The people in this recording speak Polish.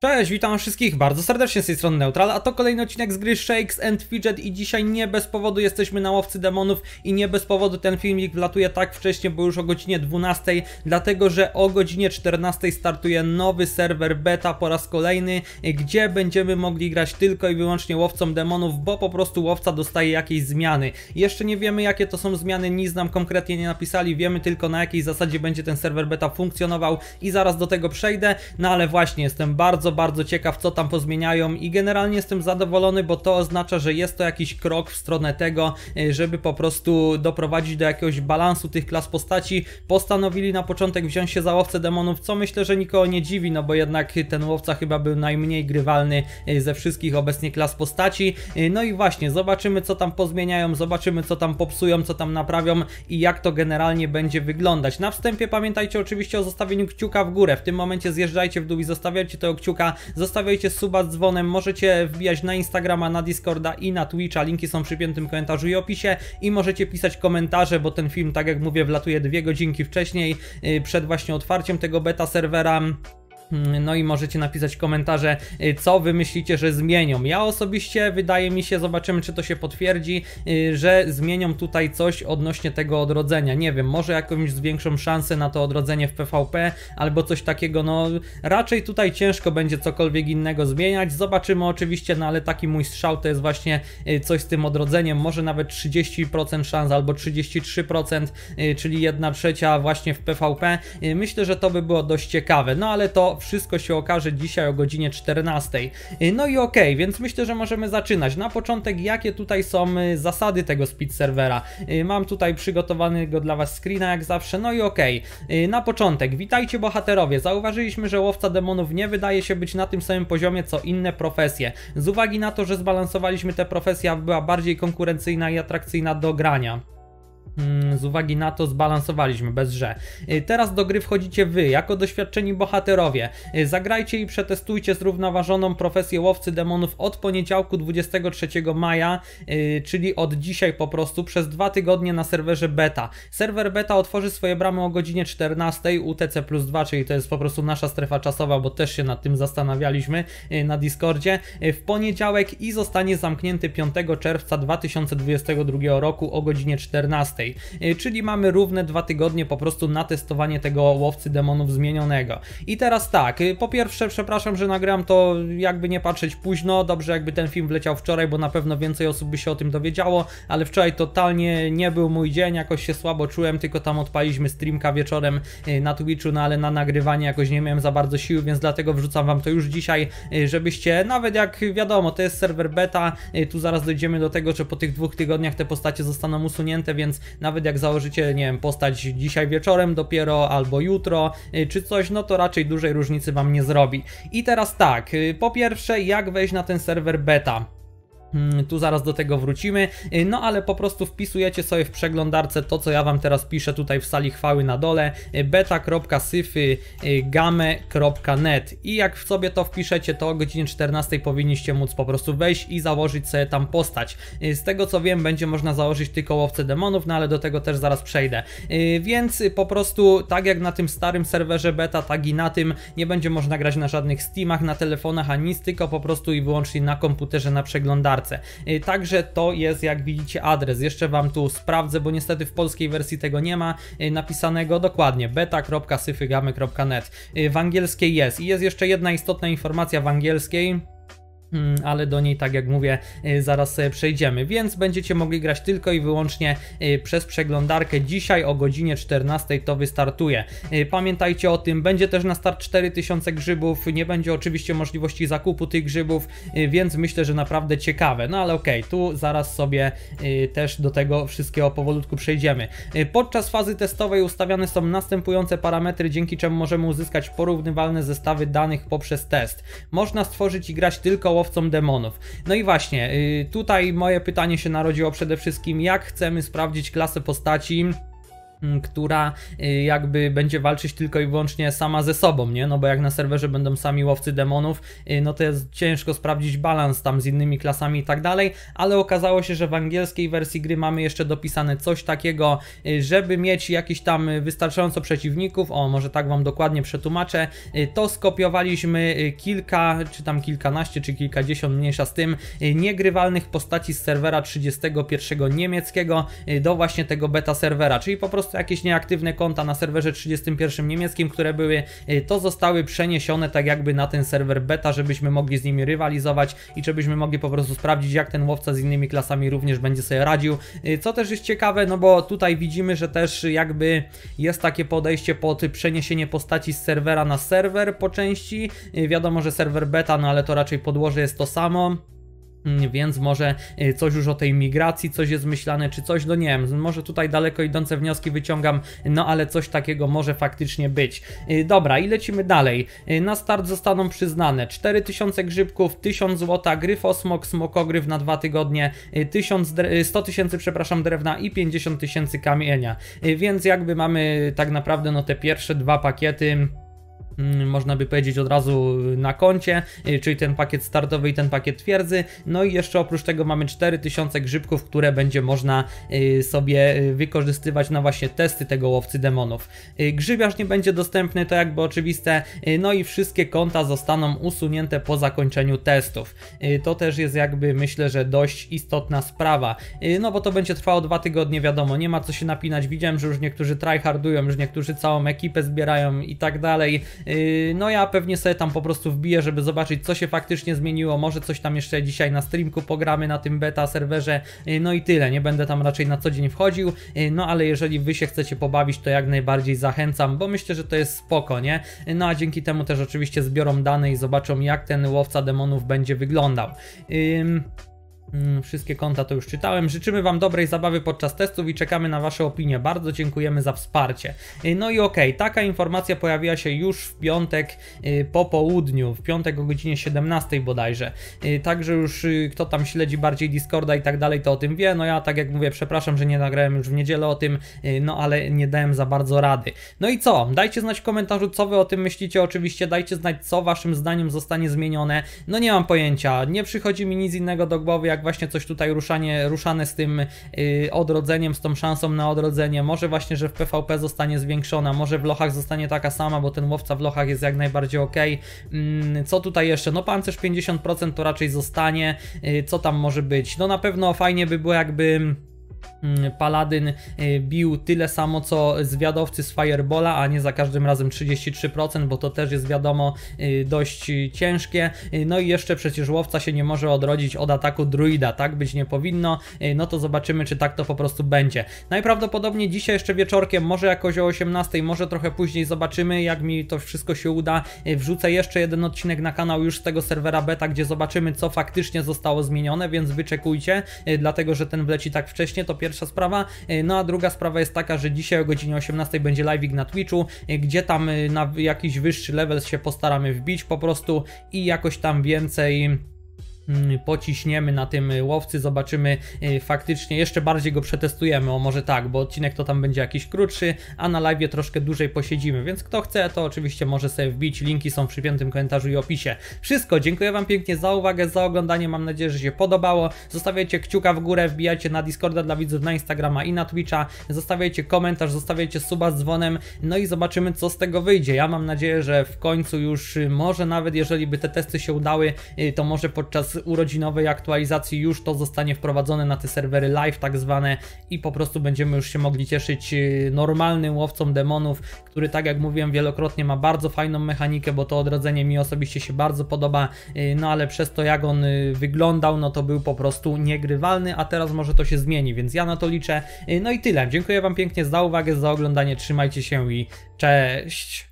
Cześć, witam wszystkich bardzo serdecznie z tej strony Neutral, a to kolejny odcinek z gry Shakes & Fidget i dzisiaj nie bez powodu jesteśmy na łowcy demonów i nie bez powodu ten filmik wlatuje tak wcześnie, bo już o godzinie 12, dlatego że o godzinie 14 startuje nowy serwer beta po raz kolejny, gdzie będziemy mogli grać tylko i wyłącznie łowcą demonów, bo po prostu łowca dostaje jakieś zmiany. Jeszcze nie wiemy, jakie to są zmiany, nic nam konkretnie nie napisali, wiemy tylko na jakiej zasadzie będzie ten serwer beta funkcjonował i zaraz do tego przejdę, no ale właśnie jestem bardzo ciekaw, co tam pozmieniają i generalnie jestem zadowolony, bo to oznacza, że jest to jakiś krok w stronę tego, żeby po prostu doprowadzić do jakiegoś balansu tych klas postaci. Postanowili na początek wziąć się za łowcę demonów, co myślę, że nikogo nie dziwi, no bo jednak ten łowca chyba był najmniej grywalny ze wszystkich obecnie klas postaci. No i właśnie, zobaczymy, co tam pozmieniają, zobaczymy, co tam popsują, co tam naprawią i jak to generalnie będzie wyglądać. Na wstępie pamiętajcie oczywiście o zostawieniu kciuka w górę, w tym momencie zjeżdżajcie w dół i zostawiajcie tego kciuka, zostawiajcie suba z dzwonem, możecie wbijać na Instagrama, na Discorda i na Twitcha, linki są w przypiętym komentarzu i opisie i możecie pisać komentarze, bo ten film, tak jak mówię, wlatuje 2 godzinki wcześniej, przed właśnie otwarciem tego beta serwera. No i możecie napisać komentarze, co wy myślicie, że zmienią. Ja osobiście, wydaje mi się, zobaczymy, czy to się potwierdzi, że zmienią tutaj coś odnośnie tego odrodzenia. Nie wiem, może jakąś większą szansę na to odrodzenie w PvP albo coś takiego. No raczej tutaj ciężko będzie cokolwiek innego zmieniać. Zobaczymy oczywiście, no ale taki mój strzał to jest właśnie coś z tym odrodzeniem. Może nawet 30% szans albo 33%, czyli 1/3 właśnie w PvP. Myślę, że to by było dość ciekawe. No ale to wszystko się okaże dzisiaj o godzinie 14. No i okej, więc myślę, że możemy zaczynać. Na początek, jakie tutaj są zasady tego speed serwera. Mam tutaj przygotowanego dla was screena jak zawsze. No i okej, na początek, witajcie bohaterowie. Zauważyliśmy, że łowca demonów nie wydaje się być na tym samym poziomie co inne profesje. Z uwagi na to, że zbalansowaliśmy te profesje, aby była bardziej konkurencyjna i atrakcyjna do grania. Z uwagi na to zbalansowaliśmy, bez że. Teraz do gry wchodzicie wy, jako doświadczeni bohaterowie. Zagrajcie i przetestujcie zrównoważoną profesję łowcy demonów od poniedziałku 23 maja, czyli od dzisiaj po prostu, przez 2 tygodnie na serwerze beta. Serwer beta otworzy swoje bramy o godzinie 14 UTC+2, czyli to jest po prostu nasza strefa czasowa, bo też się nad tym zastanawialiśmy na Discordzie, w poniedziałek i zostanie zamknięty 5 czerwca 2022 roku o godzinie 14. Czyli mamy równe 2 tygodnie po prostu na testowanie tego łowcy demonów zmienionego. I teraz tak, po pierwsze przepraszam, że nagram to jakby nie patrzeć późno, dobrze jakby ten film wleciał wczoraj, bo na pewno więcej osób by się o tym dowiedziało, ale wczoraj totalnie nie był mój dzień, jakoś się słabo czułem, tylko tam odpaliśmy streamka wieczorem na Twitchu, no ale na nagrywanie jakoś nie miałem za bardzo sił, więc dlatego wrzucam wam to już dzisiaj, żebyście, nawet jak wiadomo, to jest serwer beta, tu zaraz dojdziemy do tego, że po tych 2 tygodniach te postacie zostaną usunięte, więc nawet jak założycie, nie wiem, postać dzisiaj wieczorem dopiero, albo jutro, czy coś, no to raczej dużej różnicy wam nie zrobi. I teraz tak, po pierwsze, jak wejść na ten serwer beta? Tu zaraz do tego wrócimy, no ale po prostu wpisujecie sobie w przeglądarce to, co ja wam teraz piszę tutaj w sali chwały na dole, beta.syfygame.net i jak sobie to wpiszecie, to o godzinie 14 powinniście móc po prostu wejść i założyć sobie tam postać. Z tego co wiem, będzie można założyć tylko łowcę demonów, no ale do tego też zaraz przejdę. Więc po prostu tak jak na tym starym serwerze beta, tak i na tym nie będzie można grać na żadnych Steamach, na telefonach ani nic, tylko po prostu i wyłącznie na komputerze, na przeglądarce. Także to jest, jak widzicie, adres. Jeszcze wam tu sprawdzę, bo niestety w polskiej wersji tego nie ma napisanego dokładnie. beta.syfygame.net. W angielskiej jest. I jest jeszcze jedna istotna informacja w angielskiej, ale do niej, tak jak mówię, zaraz sobie przejdziemy, więc będziecie mogli grać tylko i wyłącznie przez przeglądarkę. Dzisiaj o godzinie 14 to wystartuje. Pamiętajcie o tym, będzie też na start 4000 grzybów, nie będzie oczywiście możliwości zakupu tych grzybów, więc myślę, że naprawdę ciekawe. No ale okej, tu zaraz sobie też do tego wszystkiego powolutku przejdziemy. Podczas fazy testowej ustawiane są następujące parametry, dzięki czemu możemy uzyskać porównywalne zestawy danych poprzez test. Można stworzyć i grać tylko łowcą demonów. No i właśnie, tutaj moje pytanie się narodziło przede wszystkim, jak chcemy sprawdzić klasę postaci która jakby będzie walczyć tylko i wyłącznie sama ze sobą, nie? No bo jak na serwerze będą sami łowcy demonów, no to jest ciężko sprawdzić balans tam z innymi klasami i tak dalej, ale okazało się, że w angielskiej wersji gry mamy jeszcze dopisane coś takiego, żeby mieć jakiś tam wystarczająco przeciwników, o może tak wam dokładnie przetłumaczę, to skopiowaliśmy kilka, czy tam kilkanaście, czy kilkadziesiąt, mniejsza z tym, niegrywalnych postaci z serwera 31 niemieckiego do właśnie tego beta serwera, czyli po prostu jakieś nieaktywne konta na serwerze 31 niemieckim, które były, to zostały przeniesione tak jakby na ten serwer beta, żebyśmy mogli z nimi rywalizować i żebyśmy mogli po prostu sprawdzić, jak ten łowca z innymi klasami również będzie sobie radził, co też jest ciekawe, no bo tutaj widzimy, że też jakby jest takie podejście pod przeniesienie postaci z serwera na serwer po części, wiadomo, że serwer beta, no ale to raczej podłoże jest to samo. Więc może coś już o tej migracji, coś jest myślane, czy coś, no nie wiem, może tutaj daleko idące wnioski wyciągam, no ale coś takiego może faktycznie być. Dobra, i lecimy dalej. Na start zostaną przyznane 4000 grzybków, 1000 złota, gryfosmok, smokogryf na 2 tygodnie, 100 tysięcy, przepraszam, drewna i 50 tysięcy kamienia. Więc jakby mamy tak naprawdę no te pierwsze dwa pakiety, można by powiedzieć, od razu na koncie, czyli ten pakiet startowy i ten pakiet twierdzy. No i jeszcze oprócz tego mamy 4000 grzybków, które będzie można sobie wykorzystywać na właśnie testy tego łowcy demonów. Grzybiarz nie będzie dostępny, to jakby oczywiste, no i wszystkie konta zostaną usunięte po zakończeniu testów. To też jest jakby, myślę, że dość istotna sprawa, no bo to będzie trwało 2 tygodnie, wiadomo, nie ma co się napinać. Widziałem, że już niektórzy tryhardują, już niektórzy całą ekipę zbierają i tak dalej. No ja pewnie sobie tam po prostu wbiję, żeby zobaczyć, co się faktycznie zmieniło, może coś tam jeszcze dzisiaj na streamku pogramy na tym beta serwerze, no i tyle, nie będę tam raczej na co dzień wchodził, no ale jeżeli wy się chcecie pobawić, to jak najbardziej zachęcam, bo myślę, że to jest spoko, nie? No a dzięki temu też oczywiście zbiorą dane i zobaczą, jak ten łowca demonów będzie wyglądał. Wszystkie konta to już czytałem. Życzymy wam dobrej zabawy podczas testów i czekamy na wasze opinie. Bardzo dziękujemy za wsparcie. No i okej, taka informacja pojawiła się już w piątek po południu, w piątek o godzinie 17 bodajże. Także już kto tam śledzi bardziej Discorda i tak dalej, to o tym wie. No ja tak jak mówię, przepraszam, że nie nagrałem już w niedzielę o tym, no ale nie dałem za bardzo rady. No i co? Dajcie znać w komentarzu, co wy o tym myślicie. Oczywiście dajcie znać, co waszym zdaniem zostanie zmienione. No nie mam pojęcia, nie przychodzi mi nic innego do głowy, jak właśnie coś tutaj ruszane z tym odrodzeniem, z tą szansą na odrodzenie. Może właśnie, że w PvP zostanie zwiększona, może w lochach zostanie taka sama, bo ten łowca w lochach jest jak najbardziej ok. Co tutaj jeszcze? No pancerz 50% to raczej zostanie. Co tam może być? No na pewno fajnie by było, jakby Paladyn bił tyle samo co zwiadowcy z Firebola, a nie za każdym razem 33%, bo to też jest, wiadomo, dość ciężkie. No i jeszcze przecież łowca się nie może odrodzić od ataku druida, tak być nie powinno. No to zobaczymy, czy tak to po prostu będzie. Najprawdopodobniej dzisiaj jeszcze wieczorkiem, może jakoś o 18, może trochę później, zobaczymy, jak mi to wszystko się uda. Wrzucę jeszcze jeden odcinek na kanał już z tego serwera beta, gdzie zobaczymy, co faktycznie zostało zmienione, więc wyczekujcie, dlatego że ten wleci tak wcześnie, to pierwsza sprawa. No a druga sprawa jest taka, że dzisiaj o godzinie 18 będzie live'ik na Twitchu, gdzie tam na jakiś wyższy level się postaramy wbić po prostu i jakoś tam więcej pociśniemy na tym łowcy, zobaczymy faktycznie, jeszcze bardziej go przetestujemy, o może tak, bo odcinek to tam będzie jakiś krótszy, a na live'ie troszkę dłużej posiedzimy, więc kto chce, to oczywiście może sobie wbić, linki są w przypiętym komentarzu i opisie. Wszystko, dziękuję wam pięknie za uwagę, za oglądanie, mam nadzieję, że się podobało, zostawiajcie kciuka w górę, wbijajcie na Discorda dla widzów, na Instagrama i na Twitcha, zostawiajcie komentarz, zostawiajcie suba z dzwonem, no i zobaczymy, co z tego wyjdzie. Ja mam nadzieję, że w końcu już, może nawet jeżeli by te testy się udały, to może podczas urodzinowej aktualizacji już to zostanie wprowadzone na te serwery live tak zwane i po prostu będziemy już się mogli cieszyć normalnym łowcą demonów, który, tak jak mówiłem wielokrotnie, ma bardzo fajną mechanikę, bo to odrodzenie mi osobiście się bardzo podoba, no ale przez to, jak on wyglądał, no to był po prostu niegrywalny, a teraz może to się zmieni, więc ja na to liczę. No i tyle, dziękuję wam pięknie za uwagę, za oglądanie, trzymajcie się i cześć!